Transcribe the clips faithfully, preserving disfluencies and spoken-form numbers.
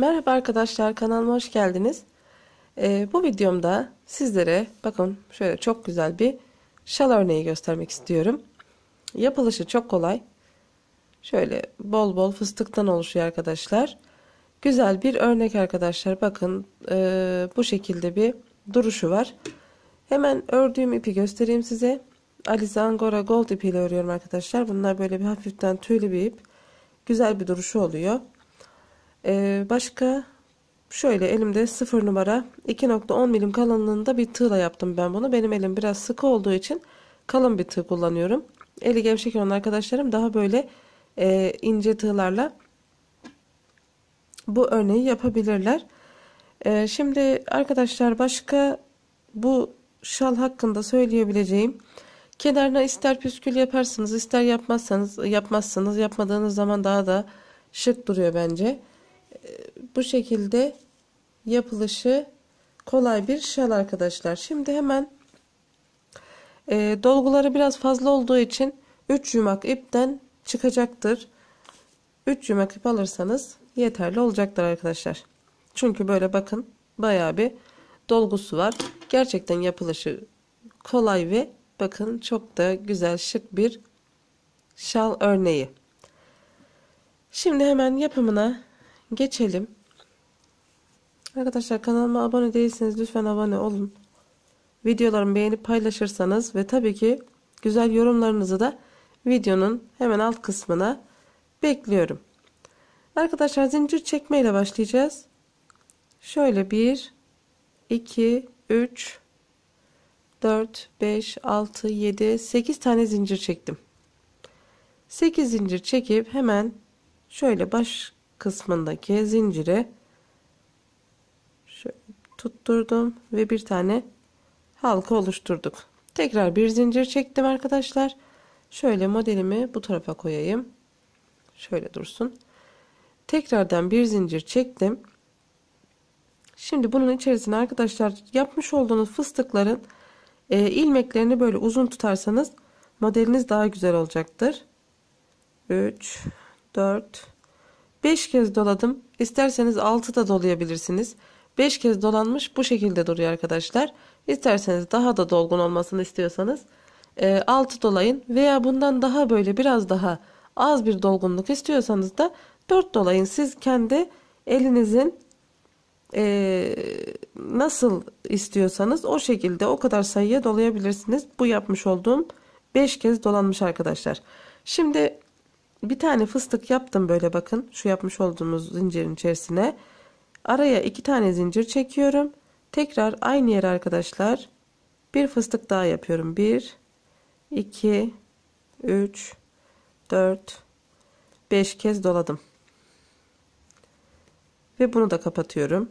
Merhaba arkadaşlar, kanalıma hoş geldiniz. Ee, bu videomda sizlere bakın şöyle çok güzel bir şal örneği göstermek istiyorum. Yapılışı çok kolay. Şöyle bol bol fıstıktan oluşuyor arkadaşlar. Güzel bir örnek arkadaşlar. Bakın ee, bu şekilde bir duruşu var. Hemen ördüğüm ipi göstereyim size. Alize Angora Gold ipiyle örüyorum arkadaşlar. Bunlar böyle bir hafiften tüylü bir ip. Güzel bir duruşu oluyor. Ee, başka şöyle elimde sıfır numara iki nokta on milim kalınlığında bir tığla yaptım ben bunu. Benim elim biraz sıkı olduğu için kalın bir tığ kullanıyorum. Eli gevşek olan arkadaşlarım daha böyle e, ince tığlarla bu örneği yapabilirler. E, şimdi arkadaşlar başka bu şal hakkında söyleyebileceğim, kenarına ister püskül yaparsınız ister yapmazsanız yapmazsınız yapmadığınız zaman daha da şık duruyor bence. Bu şekilde yapılışı kolay bir şal arkadaşlar. Şimdi hemen e, dolguları biraz fazla olduğu için üç yumak ipten çıkacaktır. üç yumak ip alırsanız yeterli olacaktır arkadaşlar. Çünkü böyle bakın bayağı bir dolgusu var. Gerçekten yapılışı kolay ve bakın çok da güzel şık bir şal örneği. Şimdi hemen yapımına geçelim. Arkadaşlar kanalıma abone değilseniz lütfen abone olun. Videolarımı beğenip paylaşırsanız ve tabii ki güzel yorumlarınızı da videonun hemen alt kısmına bekliyorum. Arkadaşlar zincir çekme ile başlayacağız. Şöyle bir, iki, üç, dört, beş, altı, yedi, sekiz tane zincir çektim. sekiz zincir çekip hemen şöyle baş kısmındaki zincire şöyle tutturdum ve bir tane halka oluşturduk. Tekrar bir zincir çektim arkadaşlar. Şöyle modelimi bu tarafa koyayım. Şöyle dursun. Tekrardan bir zincir çektim. Şimdi bunun içerisine arkadaşlar yapmış olduğunuz fıstıkların e, ilmeklerini böyle uzun tutarsanız modeliniz daha güzel olacaktır. üç, dört, beş kez doladım. İsterseniz altı da dolayabilirsiniz. beş kez dolanmış bu şekilde duruyor arkadaşlar. İsterseniz daha da dolgun olmasını istiyorsanız e, altı dolayın veya bundan daha böyle biraz daha az bir dolgunluk istiyorsanız da dört dolayın. Siz kendi elinizin e, nasıl istiyorsanız o şekilde o kadar sayıya dolayabilirsiniz. Bu yapmış olduğum beş kez dolanmış arkadaşlar. Şimdi bir tane fıstık yaptım böyle bakın şu yapmış olduğumuz zincirin içerisine. Araya iki tane zincir çekiyorum. Tekrar aynı yere arkadaşlar bir fıstık daha yapıyorum. bir, iki, üç, dört, beş kez doladım. Ve bunu da kapatıyorum.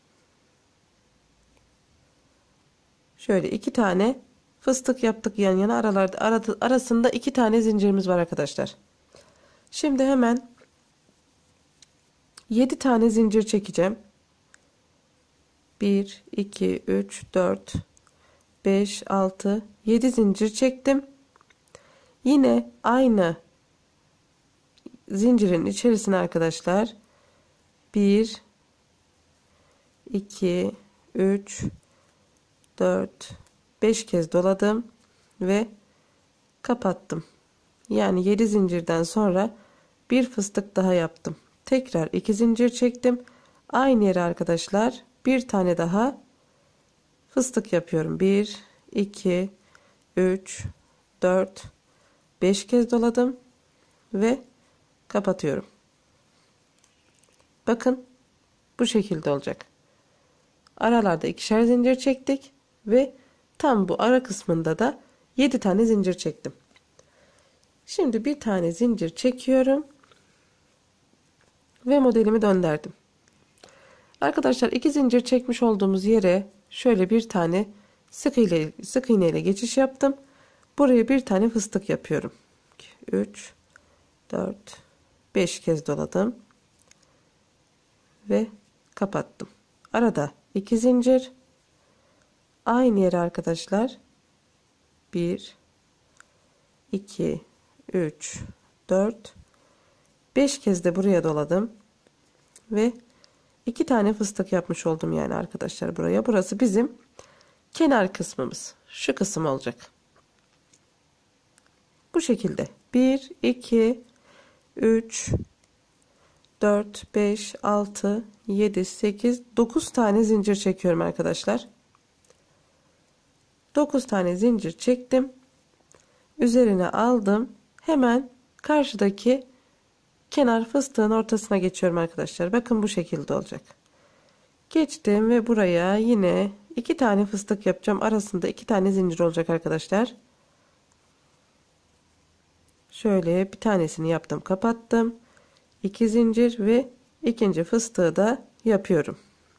Şöyle iki tane fıstık yaptık yan yana, aralarda arasında iki tane zincirimiz var arkadaşlar. Şimdi hemen yedi tane zincir çekeceğim. bir, iki, üç, dört, beş, altı, yedi zincir çektim. Yine aynı zincirin içerisine arkadaşlar bir, iki, üç, dört, beş kez doladım ve kapattım. Yani yedi zincirden sonra bir fıstık daha yaptım. Tekrar iki zincir çektim. Aynı yere arkadaşlar bir tane daha fıstık yapıyorum. bir, iki, üç, dört, beş kez doladım ve kapatıyorum. Bakın bu şekilde olacak. Aralarda ikişer zincir çektik ve tam bu ara kısmında da yedi tane zincir çektim. Şimdi bir tane zincir çekiyorum ve modelimi döndürdüm. Arkadaşlar iki zincir çekmiş olduğumuz yere şöyle bir tane sık iğne, sık iğne ile geçiş yaptım. Buraya bir tane fıstık yapıyorum. üç, dört, beş kez doladım ve kapattım. Arada iki zincir, aynı yere arkadaşlar bir, iki, üç, dört, beş kez de buraya doladım ve iki tane fıstık yapmış oldum yani arkadaşlar buraya. Burası bizim kenar kısmımız. Şu kısım olacak. Bu şekilde. bir, iki, üç, dört, beş, altı, yedi, sekiz, dokuz tane zincir çekiyorum arkadaşlar. dokuz tane zincir çektim. Üzerine aldım. Hemen karşıdaki kenar fıstığın ortasına geçiyorum arkadaşlar. Bakın bu şekilde olacak. Geçtim ve buraya yine iki tane fıstık yapacağım. Arasında iki tane zincir olacak arkadaşlar. Şöyle bir tanesini yaptım, kapattım. iki zincir ve ikinci fıstığı da yapıyorum.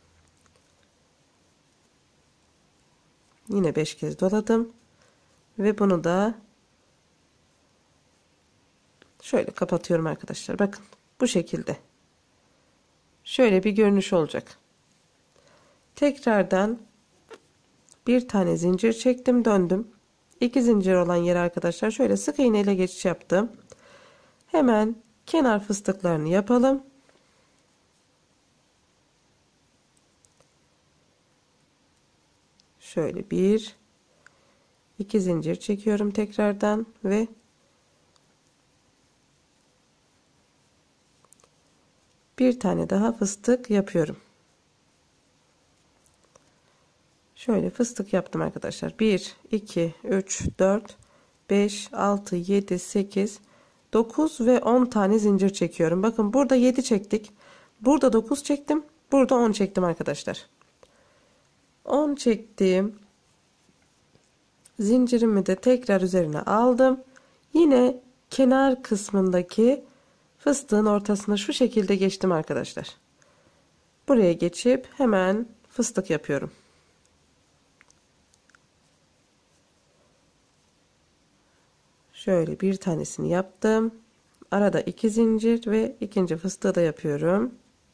Yine beş kez doladım ve bunu da şöyle kapatıyorum arkadaşlar. Bakın bu şekilde. Şöyle bir görünüş olacak. Tekrardan bir tane zincir çektim, döndüm. iki zincir olan yere arkadaşlar şöyle sık iğne ile geçiş yaptım. Hemen kenar fıstıklarını yapalım. Şöyle bir, iki zincir çekiyorum tekrardan ve bir tane daha fıstık yapıyorum. Şöyle fıstık yaptım arkadaşlar. bir, iki, üç, dört, beş, altı, yedi, sekiz, dokuz ve on tane zincir çekiyorum. Bakın burada yedi çektik. Burada dokuz çektim. Burada on çektim arkadaşlar. on çektim. Zincirimi de tekrar üzerine aldım. Yine kenar kısmındaki fıstığın ortasına şu şekilde geçtim arkadaşlar. Buraya geçip hemen fıstık yapıyorum. Şöyle bir tanesini yaptım. Arada iki zincir ve ikinci fıstığı da yapıyorum.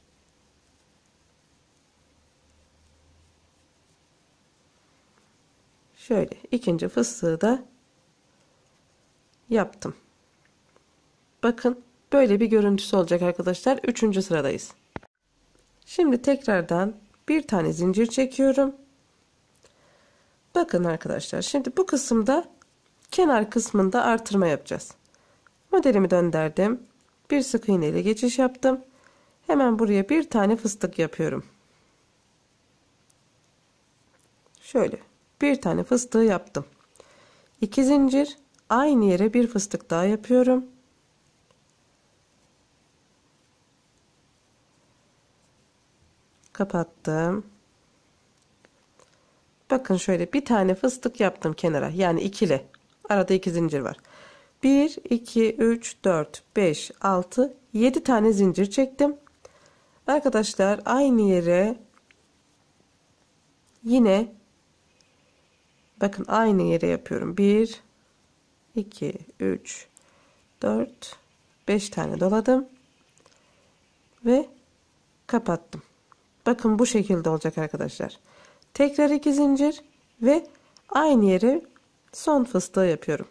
Şöyle ikinci fıstığı da yaptım. Bakın böyle bir görüntüsü olacak arkadaşlar. Üçüncü sıradayız. Şimdi tekrardan bir tane zincir çekiyorum. Bakın arkadaşlar, şimdi bu kısımda kenar kısmında artırma yapacağız. Modelimi döndürdüm. Bir sık iğne ile geçiş yaptım. Hemen buraya bir tane fıstık yapıyorum. Şöyle bir tane fıstığı yaptım. iki zincir, aynı yere bir fıstık daha yapıyorum. Kapattım. Bakın şöyle bir tane fıstık yaptım kenara. Yani ikili. Arada iki zincir var. bir, iki, üç, dört, beş, altı, yedi tane zincir çektim. Arkadaşlar aynı yere yine bakın aynı yere yapıyorum. bir, iki, üç, dört, beş tane doladım. Ve kapattım. Bakın bu şekilde olacak arkadaşlar. Tekrar iki zincir ve aynı yere son fıstığı yapıyorum.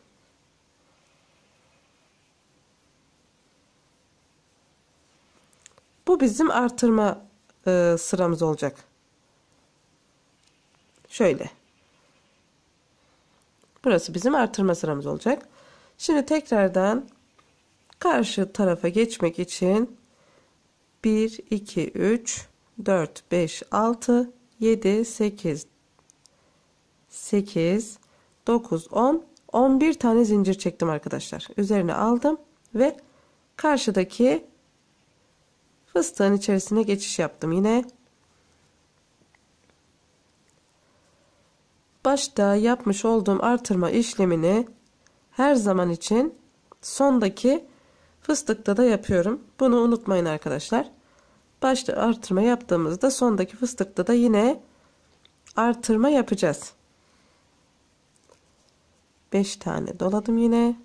Bu bizim artırma e, sıramız olacak. Şöyle. Burası bizim artırma sıramız olacak. Şimdi tekrardan karşı tarafa geçmek için bir, iki, üç, dört, beş, altı, yedi, sekiz, sekiz, dokuz, on, on bir tane zincir çektim arkadaşlar. Üzerine aldım ve karşıdaki fıstığın içerisine geçiş yaptım yine. Başta yapmış olduğum artırma işlemini her zaman için sondaki fıstıkta da yapıyorum. Bunu unutmayın arkadaşlar. Başta artırma yaptığımızda sondaki fıstıkta da yine artırma yapacağız. beş tane doladım yine.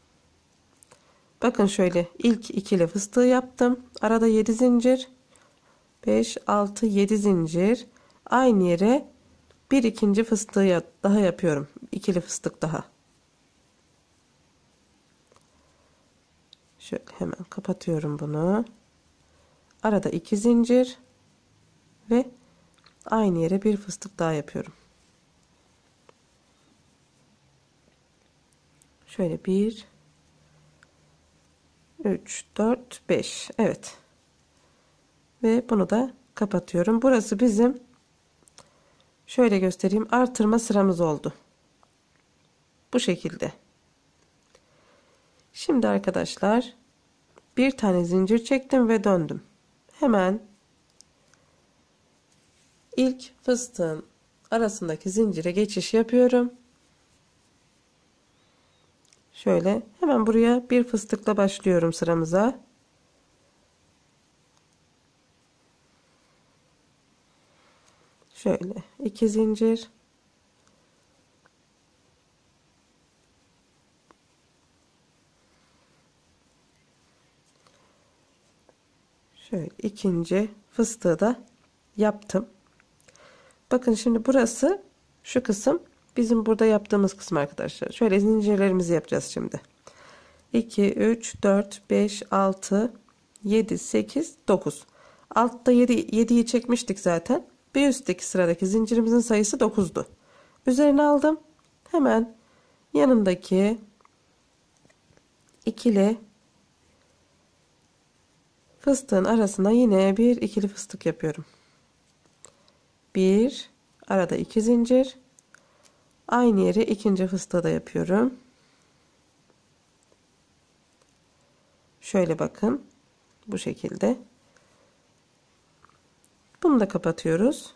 Bakın şöyle ilk ikili fıstığı yaptım. Arada yedi zincir. beş, altı, yedi zincir. Aynı yere bir ikinci fıstığı daha yapıyorum. İkili fıstık daha. Şöyle hemen kapatıyorum bunu. Arada iki zincir. ve aynı yere bir fıstık daha yapıyorum. Şöyle bir, üç, dört, beş. Evet. Ve bunu da kapatıyorum. Burası bizim, şöyle göstereyim, artırma sıramız oldu. Bu şekilde. Şimdi arkadaşlar bir tane zincir çektim ve döndüm. Hemen ilk fıstığın arasındaki zincire geçiş yapıyorum. Şöyle hemen buraya bir fıstıkla başlıyorum sıramıza. Şöyle iki zincir. Şöyle ikinci fıstığı da yaptım. Bakın şimdi burası, şu kısım bizim burada yaptığımız kısım arkadaşlar. Şöyle zincirlerimizi yapacağız şimdi. iki, üç, dört, beş, altı, yedi, sekiz, dokuz. Altta yedi, yediyi çekmiştik zaten. Bir üstteki sıradaki zincirimizin sayısı dokuzdu. Üzerine aldım. Hemen yanındaki ikili fıstığın arasına yine bir ikili fıstık yapıyorum. Bir, arada iki zincir. Aynı yeri ikinci fıstığı da yapıyorum. Şöyle bakın. Bu şekilde. Bunu da kapatıyoruz.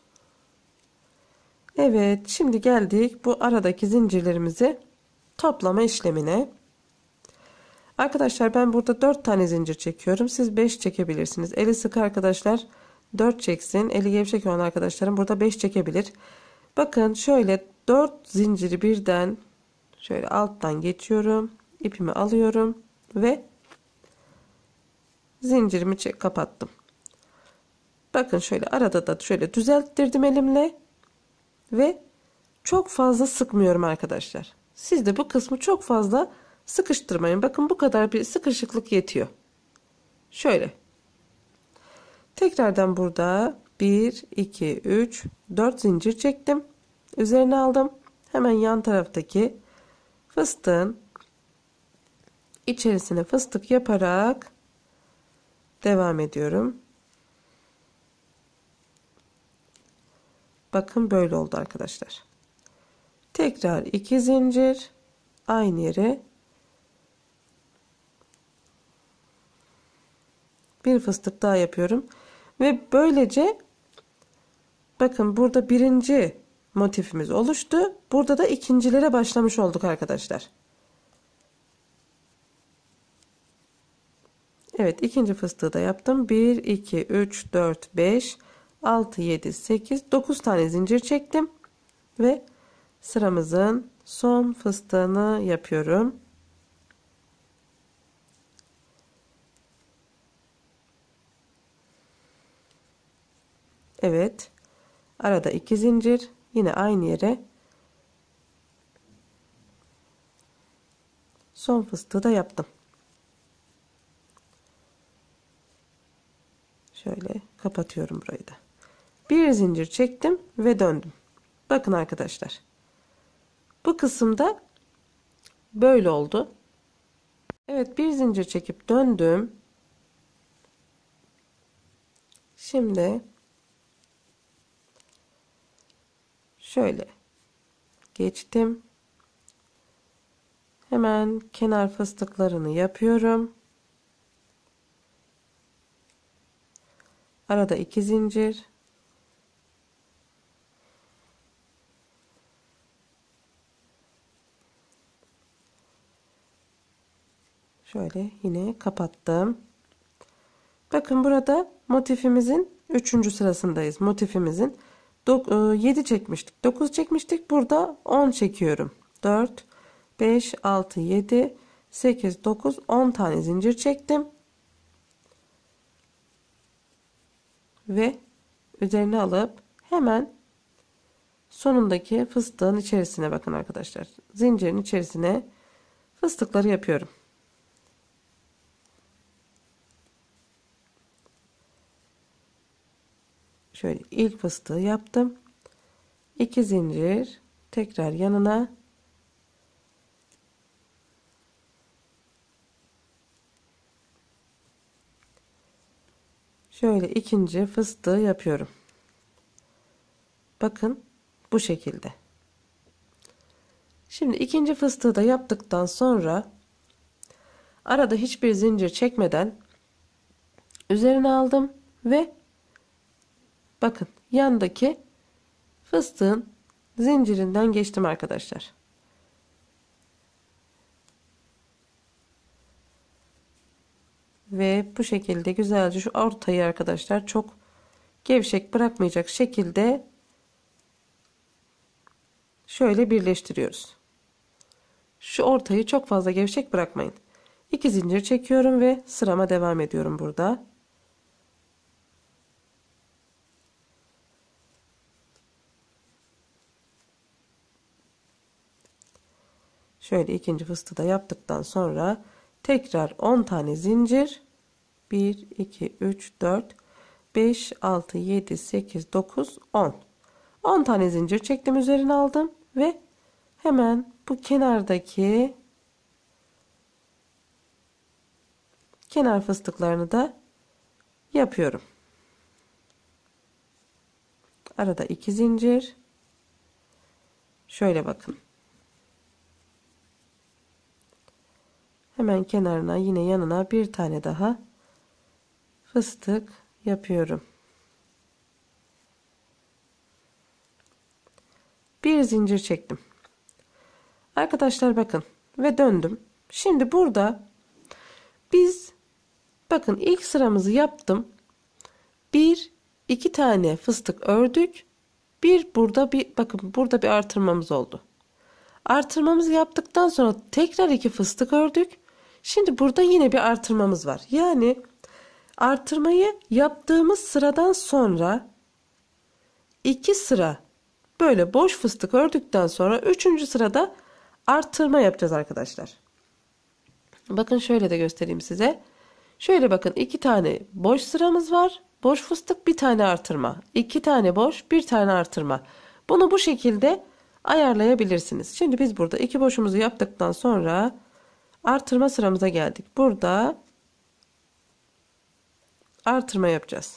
Evet, şimdi geldik bu aradaki zincirlerimizi toplama işlemine. Arkadaşlar ben burada dört tane zincir çekiyorum. Siz beş çekebilirsiniz. Eli sıkı arkadaşlar dört çeksin. Eli gevşek olan arkadaşlarım burada beş çekebilir. Bakın şöyle dört zinciri birden şöyle alttan geçiyorum. İpimi alıyorum ve zincirimi çek kapattım. Bakın şöyle arada da şöyle düzelttirdim elimle ve çok fazla sıkmıyorum arkadaşlar. Siz de bu kısmı çok fazla sıkıştırmayın. Bakın bu kadar bir sıkışıklık yetiyor. Şöyle. Tekrardan burada bir, iki, üç, dört zincir çektim. Üzerine aldım. Hemen yan taraftaki fıstığın içerisine fıstık yaparak devam ediyorum. Bakın böyle oldu arkadaşlar. Tekrar iki zincir aynı yere bir fıstık daha yapıyorum ve böylece bakın burada birinci motifimiz oluştu. Burada da ikincilere başlamış olduk arkadaşlar. Evet, ikinci fıstığı da yaptım. bir, iki, üç, dört, beş, altı, yedi, sekiz, dokuz tane zincir çektim ve sıramızın son fıstığını yapıyorum. Evet, arada iki zincir, yine aynı yere son fıstığı da yaptım. Şöyle kapatıyorum burayı da. Bir zincir çektim ve döndüm. Bakın arkadaşlar. Bu kısımda böyle oldu. Evet, bir zincir çekip döndüm. Şimdi şöyle geçtim. Hemen kenar fıstıklarını yapıyorum. Arada iki zincir. Şöyle yine kapattım. Bakın burada motifimizin üçüncü sırasındayız. Motifimizin yedi çekmiştik. dokuz çekmiştik. Burada on çekiyorum. dört, beş, altı, yedi, sekiz, dokuz, on tane zincir çektim. Ve üzerine alıp hemen sonundaki fıstığın içerisine bakın arkadaşlar. Zincirin içerisine fıstıkları yapıyorum. Şöyle ilk fıstığı yaptım. iki zincir, tekrar yanına. Şöyle ikinci fıstığı yapıyorum. Bakın bu şekilde. Şimdi ikinci fıstığı da yaptıktan sonra arada hiçbir zincir çekmeden üzerine aldım ve bakın yandaki fıstığın zincirinden geçtim arkadaşlar. Ve bu şekilde güzelce şu ortayı arkadaşlar çok gevşek bırakmayacak şekilde şöyle birleştiriyoruz. Şu ortayı çok fazla gevşek bırakmayın. iki zincir çekiyorum ve sırama devam ediyorum burada. Şöyle ikinci fıstığı da yaptıktan sonra tekrar on tane zincir, bir iki üç dört beş altı yedi sekiz dokuz on on tane zincir çektim, üzerine aldım ve hemen bu kenardaki kenar fıstıklarını da yapıyorum. Arada iki zincir. Şöyle bakın. Hemen kenarına yine yanına bir tane daha fıstık yapıyorum. Bir zincir çektim. Arkadaşlar bakın ve döndüm. Şimdi burada biz bakın ilk sıramızı yaptım. Bir iki tane fıstık ördük. Bir burada bir bakın burada bir artırmamız oldu. Artırmamızı yaptıktan sonra tekrar iki fıstık ördük. Şimdi burada yine bir artırmamız var. Yani artırmayı yaptığımız sıradan sonra iki sıra böyle boş fıstık ördükten sonra üçüncü sırada artırma yapacağız arkadaşlar. Bakın şöyle de göstereyim size. Şöyle bakın iki tane boş sıramız var. Boş fıstık, bir tane artırma. iki tane boş, bir tane artırma. Bunu bu şekilde ayarlayabilirsiniz. Şimdi biz burada iki boşumuzu yaptıktan sonra artırma sıramıza geldik. Burada artırma yapacağız.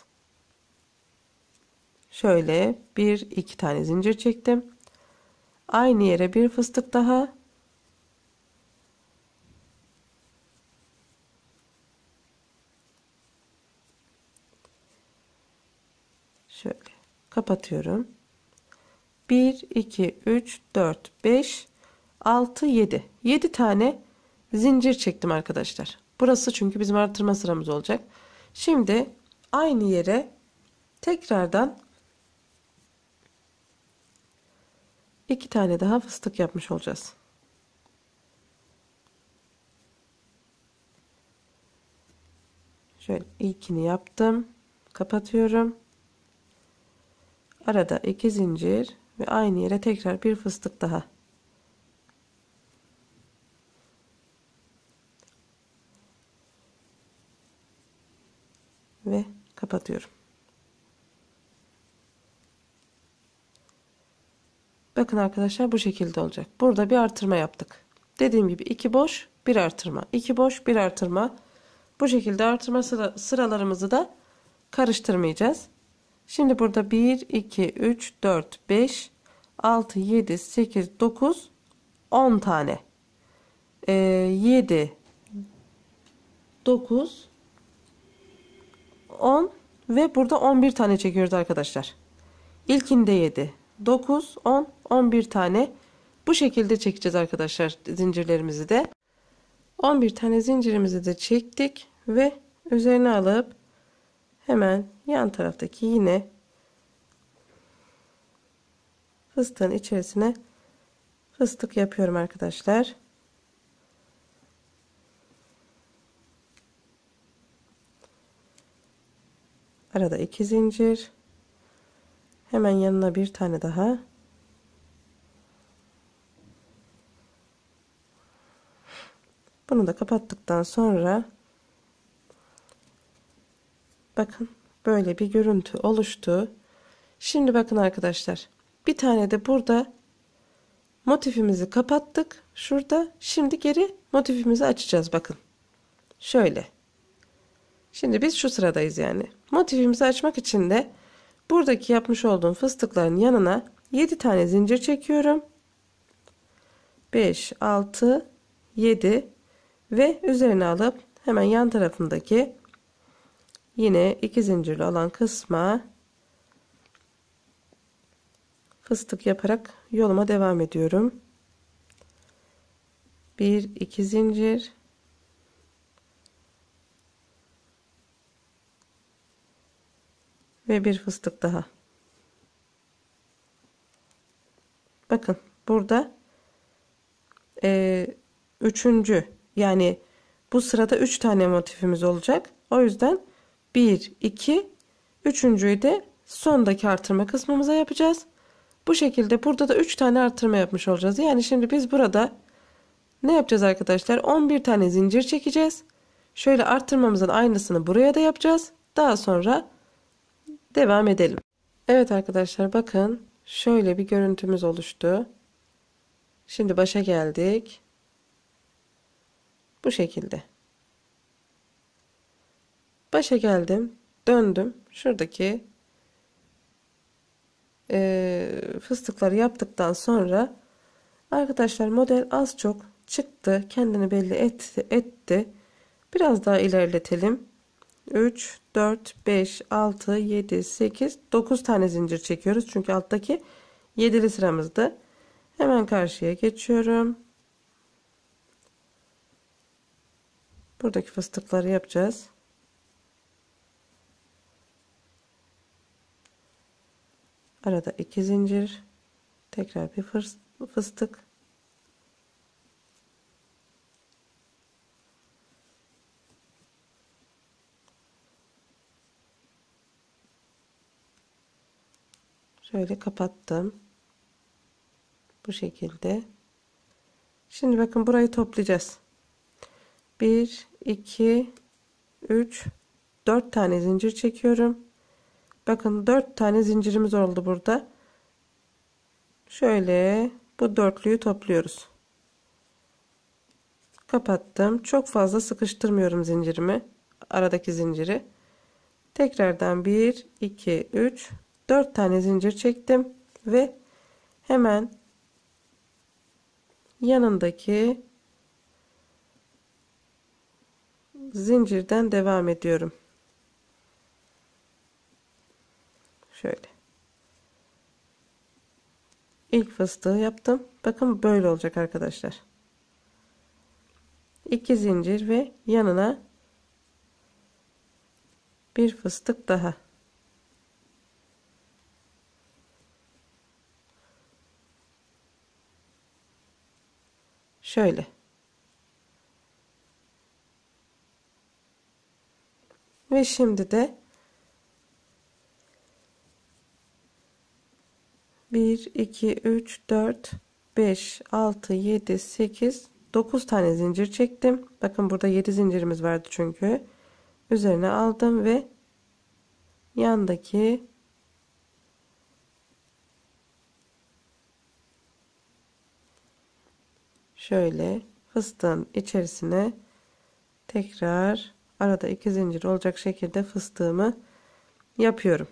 Şöyle bir iki tane zincir çektim. Aynı yere bir fıstık daha. Şöyle kapatıyorum. bir iki üç dört beş altı yedi. yedi tane zincir çektim arkadaşlar. Burası çünkü bizim artırma sıramız olacak. Şimdi aynı yere tekrardan iki tane daha fıstık yapmış olacağız. Şöyle ilkini yaptım. Kapatıyorum. Arada iki zincir ve aynı yere tekrar bir fıstık daha. Ve kapatıyorum. Bakın arkadaşlar bu şekilde olacak. Burada bir artırma yaptık. Dediğim gibi iki boş, bir artırma. iki boş, bir artırma. Bu şekilde artırma sıra, sıralarımızı da karıştırmayacağız. Şimdi burada bir, iki, üç, dört, beş, altı, yedi, sekiz, dokuz, on tane. Ee, yedi, dokuz, on ve burada on bir tane çekiyoruz arkadaşlar. İlkinde yedi, dokuz, on, on bir tane bu şekilde çekeceğiz arkadaşlar zincirlerimizi de. on bir tane zincirimizi de çektik ve üzerine alıp hemen yan taraftaki yine fıstığın içerisine fıstık yapıyorum arkadaşlar. Arada iki zincir. Hemen yanına bir tane daha. Bunu da kapattıktan sonra bakın böyle bir görüntü oluştu. Şimdi bakın arkadaşlar. Bir tane de burada motifimizi kapattık. Şurada. Şimdi geri motifimizi açacağız bakın. Şöyle. Şimdi biz şu sıradayız yani. Motifimizi açmak için de buradaki yapmış olduğum fıstıkların yanına yedi tane zincir çekiyorum. beş, altı, yedi ve üzerine alıp hemen yan tarafındaki yine iki zincirli olan kısma fıstık yaparak yoluma devam ediyorum. bir, iki zincir. Ve bir fıstık daha. Bakın burada e, üçüncü yani bu sırada üç tane motifimiz olacak. O yüzden bir, iki, üçüncüyü de sondaki artırma kısmımıza yapacağız. Bu şekilde burada da üç tane artırma yapmış olacağız. Yani şimdi biz burada ne yapacağız arkadaşlar? on bir tane zincir çekeceğiz. Şöyle artırmamızın aynısını buraya da yapacağız. Daha sonra devam edelim. Evet arkadaşlar bakın şöyle bir görüntümüz oluştu. Şimdi başa geldik. Bu şekilde. Başa geldim. Döndüm. Şuradaki e, fıstıkları yaptıktan sonra arkadaşlar model az çok çıktı. Kendini belli etti. etti. Biraz daha ilerletelim. üç, dört, beş, altı, yedi, sekiz, dokuz tane zincir çekiyoruz. Çünkü alttaki yedili sıramızda. Hemen karşıya geçiyorum. Buradaki fıstıkları yapacağız. Arada iki zincir. Tekrar bir fıstık. Şöyle kapattım. Bu şekilde. Şimdi bakın burayı toplayacağız. bir, iki, üç, dört tane zincir çekiyorum. Bakın dört tane zincirimiz oldu burada. Şöyle bu dörtlüyü topluyoruz. Kapattım. Çok fazla sıkıştırmıyorum zincirimi. Aradaki zinciri. Tekrardan bir, iki, üç, dört tane zincir çektim ve hemen yanındaki zincirden devam ediyorum. Şöyle. İlk fıstığı yaptım. Bakın böyle olacak arkadaşlar. iki zincir ve yanına bir fıstık daha. Şöyle. Ve şimdi de bir, iki, üç, dört, beş, altı, yedi, sekiz, dokuz tane zincir çektim. Bakın burada yedi zincirimiz vardı çünkü. Üzerine aldım ve yandaki şöyle fıstığın içerisine tekrar arada iki zincir olacak şekilde fıstığımı yapıyorum.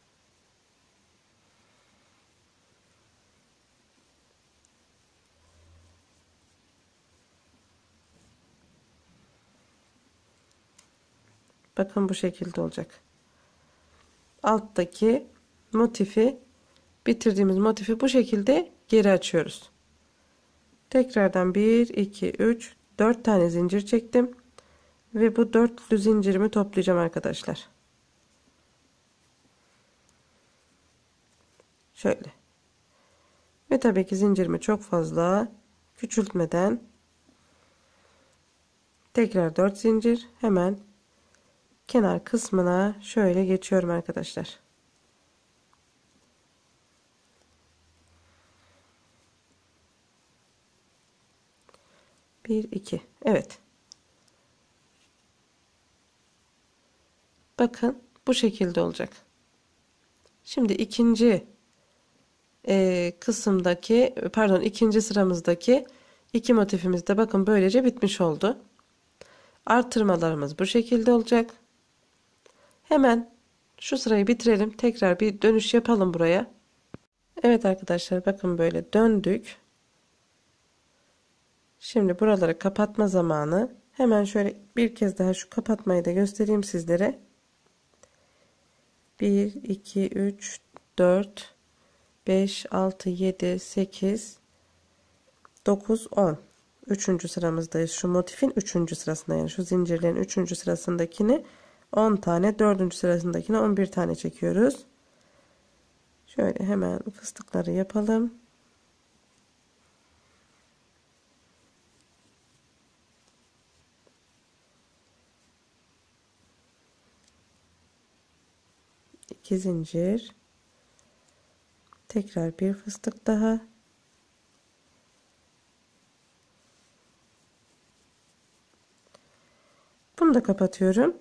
Bakın bu şekilde olacak. Alttaki motifi bitirdiğimiz motifi bu şekilde geri açıyoruz. Tekrardan bir, iki, üç, dört tane zincir çektim. Ve bu dörtlü zincirimi toplayacağım arkadaşlar. Şöyle. Ve tabii ki zincirimi çok fazla küçültmeden tekrar dört zincir hemen kenar kısmına şöyle geçiyorum arkadaşlar. bir, iki. Evet. Bakın bu şekilde olacak. Şimdi ikinci e, kısımdaki pardon ikinci sıramızdaki iki motifimiz de bakın böylece bitmiş oldu. Artırmalarımız bu şekilde olacak. Hemen şu sırayı bitirelim. Tekrar bir dönüş yapalım buraya. Evet arkadaşlar bakın böyle döndük. Şimdi buraları kapatma zamanı. Hemen şöyle bir kez daha şu kapatmayı da göstereyim sizlere. bir, iki, üç, dört, beş, altı, yedi, sekiz, dokuz, on. üçüncü sıramızdayız. Şu motifin üçüncü sırasında, yani şu zincirlerin üçüncü sırasındakini on tane, dördüncü sırasındakini on bir tane çekiyoruz. Şöyle hemen fıstıkları yapalım. iki zincir. Tekrar bir fıstık daha. Bunu da kapatıyorum.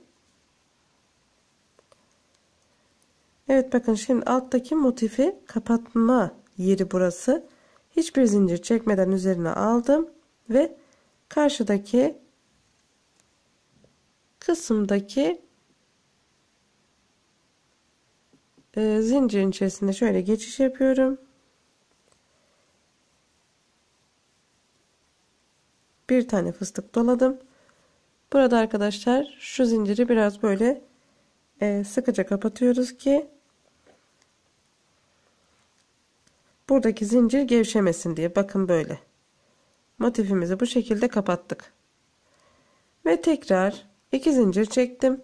Evet bakın şimdi alttaki motifi kapatma yeri burası. Hiçbir zincir çekmeden üzerine aldım ve karşıdaki kısımdaki e, zincirin içerisinde şöyle geçiş yapıyorum. Bir tane fıstık doladım. Burada arkadaşlar şu zinciri biraz böyle e, sıkıca kapatıyoruz ki buradaki zincir gevşemesin diye. Bakın böyle. Motifimizi bu şekilde kapattık. Ve tekrar iki zincir çektim.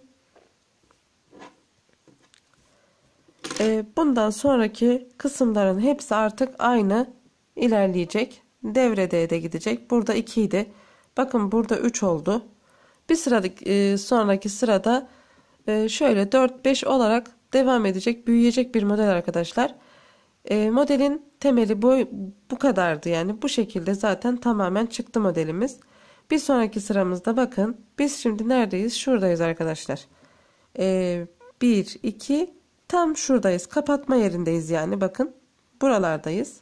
E, bundan sonraki kısımların hepsi artık aynı ilerleyecek. Devrede de gidecek. Burada iki idi. Bakın burada üç oldu. Bir sıradaki e, sonraki sırada e, şöyle dört beş olarak devam edecek, büyüyecek bir model arkadaşlar. E, modelin temeli bu, bu kadardı, yani bu şekilde zaten tamamen çıktı modelimiz. Bir sonraki sıramızda bakın biz şimdi neredeyiz? Şuradayız arkadaşlar. E, bir iki tam şuradayız. Kapatma yerindeyiz yani, bakın buralardayız.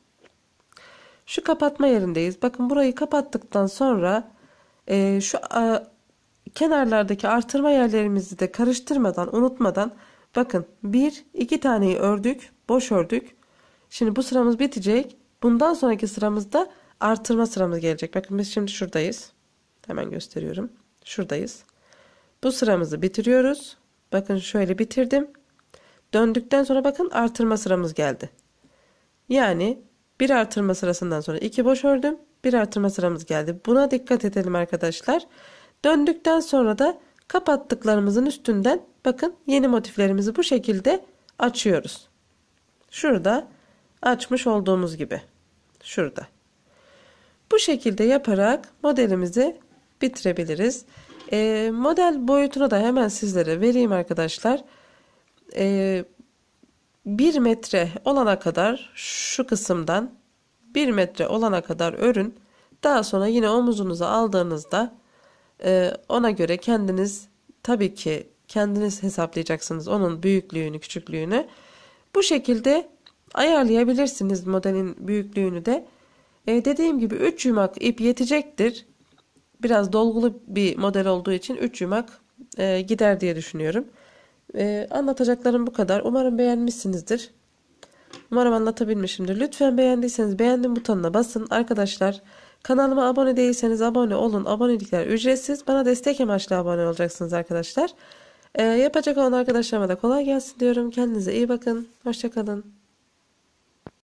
Şu kapatma yerindeyiz. Bakın burayı kapattıktan sonra e, şu a, kenarlardaki artırma yerlerimizi de karıştırmadan, unutmadan bakın bir iki taneyi ördük, boş ördük. Şimdi bu sıramız bitecek. Bundan sonraki sıramızda artırma sıramız gelecek. Bakın biz şimdi şuradayız. Hemen gösteriyorum. Şuradayız. Bu sıramızı bitiriyoruz. Bakın şöyle bitirdim. Döndükten sonra bakın artırma sıramız geldi. Yani bir artırma sırasından sonra iki boş ördüm. Bir artırma sıramız geldi. Buna dikkat edelim arkadaşlar. Döndükten sonra da kapattıklarımızın üstünden bakın yeni motiflerimizi bu şekilde açıyoruz. Şurada açmış olduğumuz gibi. Şurada. Bu şekilde yaparak modelimizi bitirebiliriz. E, model boyutunu da hemen sizlere vereyim arkadaşlar. E, bir metre olana kadar şu kısımdan bir metre olana kadar örün. Daha sonra yine omuzunuza aldığınızda e, ona göre kendiniz, tabii ki kendiniz hesaplayacaksınız onun büyüklüğünü, küçüklüğünü. Bu şekilde ayarlayabilirsiniz modelin büyüklüğünü de. E, dediğim gibi üç yumak ip yetecektir. Biraz dolgulu bir model olduğu için üç yumak e, gider diye düşünüyorum. E, anlatacaklarım bu kadar. Umarım beğenmişsinizdir. Umarım anlatabilmişimdir. Lütfen beğendiyseniz beğendim butonuna basın. Arkadaşlar kanalıma abone değilseniz abone olun. Abonelikler ücretsiz. Bana destek amaçlı abone olacaksınız arkadaşlar. E, yapacak olan arkadaşlarıma da kolay gelsin diyorum. Kendinize iyi bakın. Hoşça kalın.